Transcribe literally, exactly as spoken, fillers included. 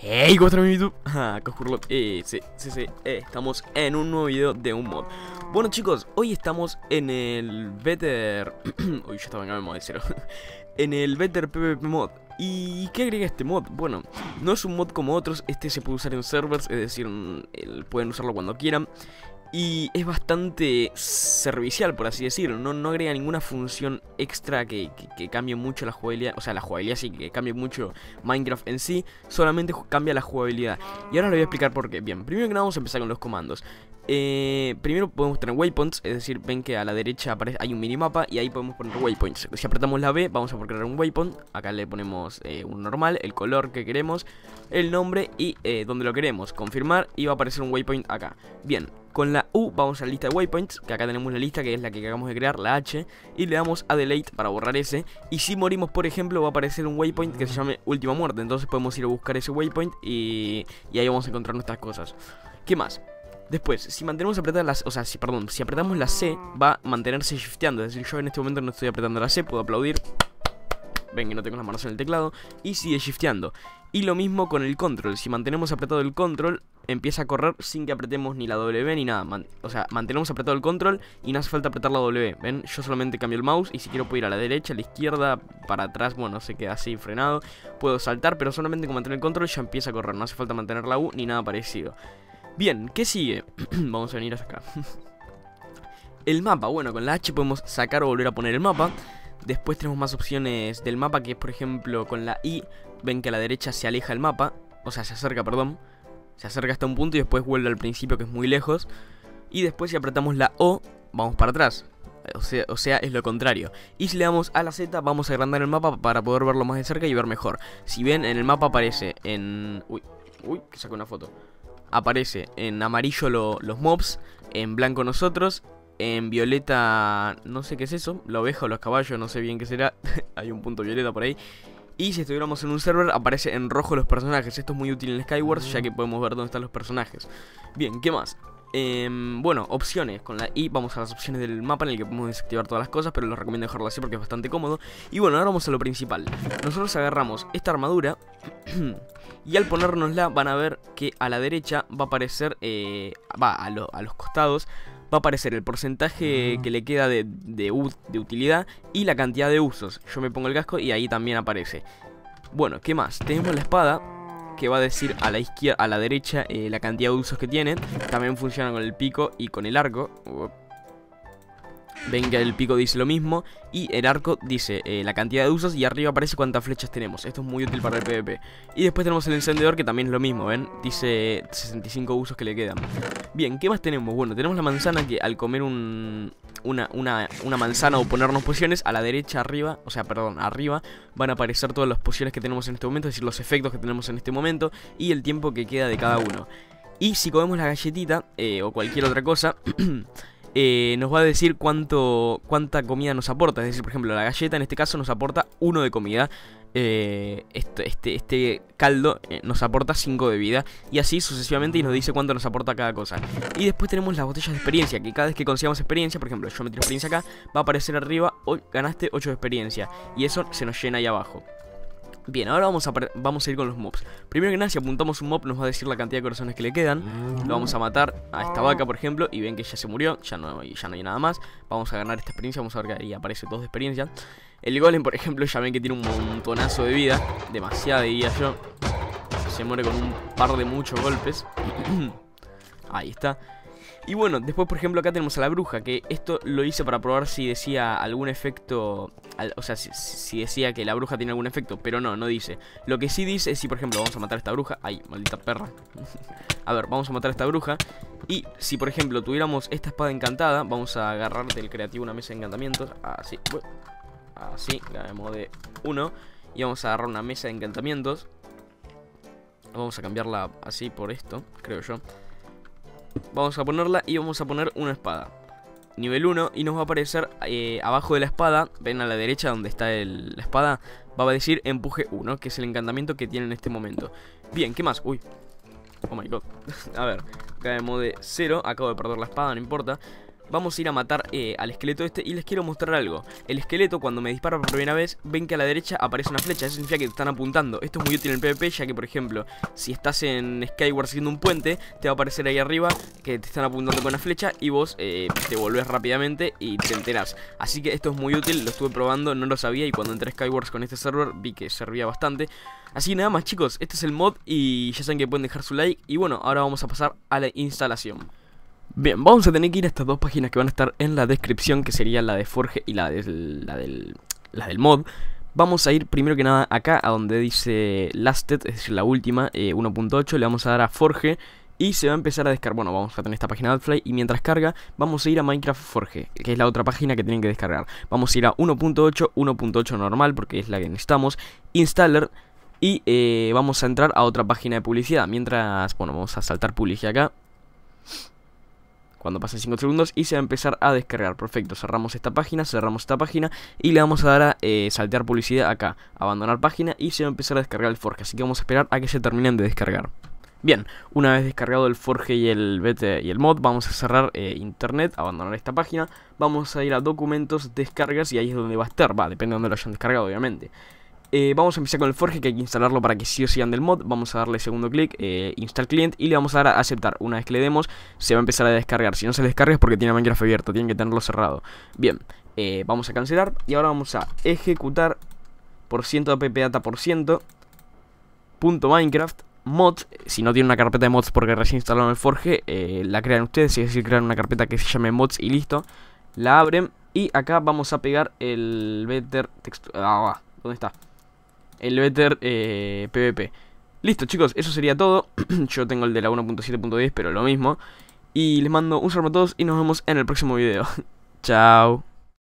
Hey, ¿cómo están en YouTube? Ah, Coscurlot. Eh, sí, sí, sí. Eh, estamos en un nuevo video de un mod. Bueno, chicos, hoy estamos en el Better. Uy, yo estaba en el mod de cero. En el Better PvP mod. ¿Y qué agrega este mod? Bueno, no es un mod como otros. Este se puede usar en servers, es decir, el, pueden usarlo cuando quieran. Y es bastante servicial, por así decirlo. No, no agrega ninguna función extra que, que, que cambie mucho la jugabilidad. O sea, la jugabilidad sí que cambie mucho Minecraft en sí. Solamente cambia la jugabilidad. Y ahora les voy a explicar por qué. Bien, primero que nada vamos a empezar con los comandos. Eh, primero podemos tener waypoints, es decir, ven que a la derecha aparece, hay un minimapa y ahí podemos poner waypoints. Si apretamos la B vamos a crear un waypoint. Acá le ponemos eh, un normal, el color que queremos, el nombre y eh, donde lo queremos, confirmar, y va a aparecer un waypoint acá. Bien, con la U vamos a la lista de waypoints, que acá tenemos la lista que es la que acabamos de crear, la H, y le damos a delete para borrar ese. Y si morimos, por ejemplo, va a aparecer un waypoint que se llame última muerte. Entonces podemos ir a buscar ese waypoint y, y ahí vamos a encontrar nuestras cosas. ¿Qué más? Después, si mantenemos apretadas las... O sea, si, perdón, si apretamos la C, va a mantenerse shifteando. Es decir, yo en este momento no estoy apretando la C, puedo aplaudir. Ven que no tengo las manos en el teclado. Y sigue shifteando. Y lo mismo con el control. Si mantenemos apretado el control, empieza a correr sin que apretemos ni la W ni nada. Man o sea, mantenemos apretado el control y no hace falta apretar la W. Ven, yo solamente cambio el mouse y si quiero puedo ir a la derecha, a la izquierda, para atrás, bueno, se queda así frenado. Puedo saltar, pero solamente con mantener el control ya empieza a correr. No hace falta mantener la U ni nada parecido. Bien, ¿qué sigue? Vamos a venir hasta acá. El mapa, bueno, con la H podemos sacar o volver a poner el mapa. Después tenemos más opciones del mapa, que es por ejemplo con la I. Ven que a la derecha se aleja el mapa. O sea, se acerca, perdón. Se acerca hasta un punto y después vuelve al principio, que es muy lejos. Y después si apretamos la O, vamos para atrás. O sea, o sea, es lo contrario. Y si le damos a la Z, vamos a agrandar el mapa para poder verlo más de cerca y ver mejor. Si ven, en el mapa aparece en... Uy, uy, que saco una foto. Aparece en amarillo lo, los mobs, en blanco nosotros, en violeta, no sé qué es eso, la oveja o los caballos, no sé bien qué será. Hay un punto violeta por ahí. Y si estuviéramos en un server, aparece en rojo los personajes. Esto es muy útil en Skywars, ya que podemos ver dónde están los personajes. Bien, ¿qué más? Eh, bueno, opciones. Con la I vamos a las opciones del mapa, en el que podemos desactivar todas las cosas, pero les recomiendo dejarlo así porque es bastante cómodo. Y bueno, ahora vamos a lo principal. Nosotros agarramos esta armadura y al ponérnosla van a ver que a la derecha va a aparecer, eh, va a, lo, a los costados, va a aparecer el porcentaje que le queda de, de, de utilidad y la cantidad de usos. Yo me pongo el casco y ahí también aparece. Bueno, ¿qué más? Tenemos la espada, que va a decir a la izquierda, a la derecha eh, la cantidad de usos que tiene. También funciona con el pico y con el arco. Ven que el pico dice lo mismo y el arco dice eh, la cantidad de usos y arriba aparece cuántas flechas tenemos. Esto es muy útil para el PvP. Y después tenemos el encendedor, que también es lo mismo, ven, dice sesenta y cinco usos que le quedan. Bien, ¿qué más tenemos? Bueno, tenemos la manzana, que al comer un, una, una, una manzana o ponernos pociones, a la derecha arriba, o sea, perdón, arriba van a aparecer todas las pociones que tenemos en este momento, es decir, los efectos que tenemos en este momento y el tiempo que queda de cada uno. Y si comemos la galletita eh, o cualquier otra cosa... Eh, nos va a decir cuánto cuánta comida nos aporta. Es decir, por ejemplo, la galleta en este caso nos aporta uno de comida. eh, este, este, este caldo eh, nos aporta cinco de vida. Y así sucesivamente, y nos dice cuánto nos aporta cada cosa. Y después tenemos las botellas de experiencia, que cada vez que consigamos experiencia, por ejemplo, yo metí experiencia acá, va a aparecer arriba, hoy ganaste ocho de experiencia. Y eso se nos llena ahí abajo. Bien, ahora vamos a, vamos a ir con los mobs. Primero que nada, si apuntamos un mob nos va a decir la cantidad de corazones que le quedan. Lo vamos a matar a esta vaca, por ejemplo, y ven que ya se murió, ya no, ya no hay nada más. Vamos a ganar esta experiencia, vamos a ver que ahí aparece dos de experiencia. El golem, por ejemplo, ya ven que tiene un montonazo de vida, demasiada diría yo. Se muere con un par de muchos golpes. Ahí está. Y bueno, después por ejemplo acá tenemos a la bruja, que esto lo hice para probar si decía algún efecto, o sea, si, si decía que la bruja tiene algún efecto, pero no, no dice. Lo que sí dice es si por ejemplo vamos a matar a esta bruja, ay, maldita perra. A ver, vamos a matar a esta bruja. Y si por ejemplo tuviéramos esta espada encantada, vamos a agarrar del creativo una mesa de encantamientos, así, así, ganamos de uno. Y vamos a agarrar una mesa de encantamientos. Vamos a cambiarla así por esto, creo yo. Vamos a ponerla y vamos a poner una espada nivel uno y nos va a aparecer eh, abajo de la espada, ven a la derecha donde está el, la espada, va a decir empuje uno, que es el encantamiento que tiene en este momento. Bien, ¿qué más? Uy, oh my god. A ver, acá de modo cero, acabo de perder la espada, no importa. vamos a ir a matar eh, al esqueleto este. Y les quiero mostrar algo. El esqueleto, cuando me dispara por primera vez, ven que a la derecha aparece una flecha. Eso significa que te están apuntando. Esto es muy útil en el PvP, ya que por ejemplo, si estás en Skyward siguiendo un puente, te va a aparecer ahí arriba que te están apuntando con la flecha. Y vos eh, te volvés rápidamente y te enterás. Así que esto es muy útil, lo estuve probando, no lo sabía. Y cuando entré a Skyward con este server vi que servía bastante. Así que nada más, chicos, este es el mod. Y ya saben que pueden dejar su like. Y bueno, ahora vamos a pasar a la instalación. Bien, vamos a tener que ir a estas dos páginas que van a estar en la descripción, que sería la de Forge y la, de, la, del, la del mod. Vamos a ir primero que nada acá, a donde dice Lasted, es decir, la última, eh, uno punto ocho. Le vamos a dar a Forge y se va a empezar a descargar. Bueno, vamos a tener esta página de Adfly y mientras carga, vamos a ir a Minecraft Forge, que es la otra página que tienen que descargar. Vamos a ir a uno punto ocho, uno punto ocho normal, porque es la que necesitamos, Installer. Y eh, vamos a entrar a otra página de publicidad. Mientras, bueno, vamos a saltar publicidad acá. Cuando pasen cinco segundos y se va a empezar a descargar. Perfecto, cerramos esta página, cerramos esta página y le vamos a dar a eh, saltear publicidad acá, abandonar página y se va a empezar a descargar el Forge. Así que vamos a esperar a que se terminen de descargar. Bien, una vez descargado el Forge y el beta y el mod, vamos a cerrar eh, internet, abandonar esta página. Vamos a ir a documentos, descargas y ahí es donde va a estar, va, depende de donde lo hayan descargado obviamente. Eh, vamos a empezar con el Forge, que hay que instalarlo para que sí o sí ande el mod. Vamos a darle segundo clic, eh, Install Client, y le vamos a dar a aceptar. Una vez que le demos, se va a empezar a descargar. Si no se descarga es porque tiene Minecraft abierto, tienen que tenerlo cerrado. Bien, eh, vamos a cancelar y ahora vamos a ejecutar por ciento de appdata por ciento punto Minecraft mods. Si no tienen una carpeta de mods porque recién instalaron el Forge, eh, la crean ustedes, es decir, crean una carpeta que se llame mods y listo. La abren y acá vamos a pegar el better text. Ah, ¿dónde está? El better eh, PvP. Listo, chicos, eso sería todo. Yo tengo el de la uno punto siete punto diez, pero lo mismo. Y les mando un saludo a todos y nos vemos en el próximo video. Chao.